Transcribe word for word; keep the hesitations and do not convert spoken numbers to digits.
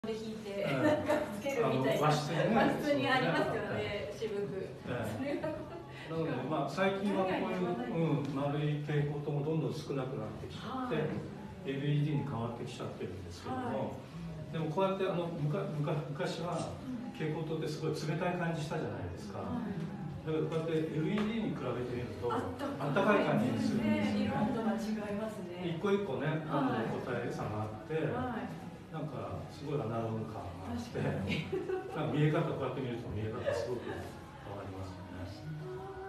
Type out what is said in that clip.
で引いて、なんかつけるみたいな和室にありますよね、渋く。 なので、まあ、最近はこういう、うん、丸い蛍光灯もどんどん少なくなってきちゃって、エルイーディー に変わってきちゃってるんですけども、でもこうやってあのむかむか昔は蛍光灯ってすごい冷たい感じしたじゃないですか。だけどこうやって エルイーディー に比べてみるとあったかい感じにするんですよね。 色度が違いますね。 一個一個ね、あの個体差があって、なんかすごいアナログ感があって、なんか見え方こうやって見ると見え方すごく変わりますよね。